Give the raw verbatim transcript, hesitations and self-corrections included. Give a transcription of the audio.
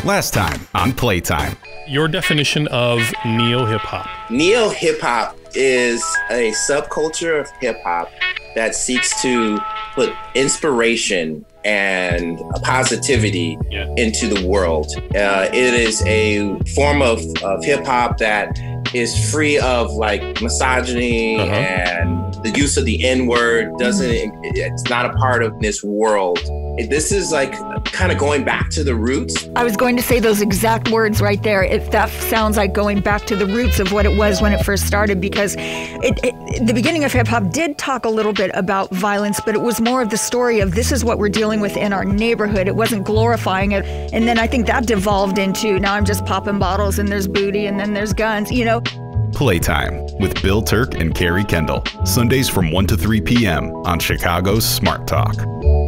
Last time on Playtime. Your definition of neo-hip-hop. Neo-hip-hop is a subculture of hip-hop that seeks to put inspiration and positivity yeah. into the world. Uh, it is a form of, of hip-hop that is free of like misogyny uh-huh. and the use of the N-word. Doesn't it's not a part of this world. This is like kind of going back to the roots. I was going to say those exact words right there. It, that sounds like going back to the roots of what it was when it first started, because it, it, the beginning of hip hop did talk a little bit about violence, but it was more of the story of this is what we're dealing with in our neighborhood. It wasn't glorifying it. And then I think that devolved into now I'm just popping bottles and there's booty and then there's guns, you know. Playtime with Bill Turck and Kerri Kendall. Sundays from one to three p m on Chicago's Smart Talk.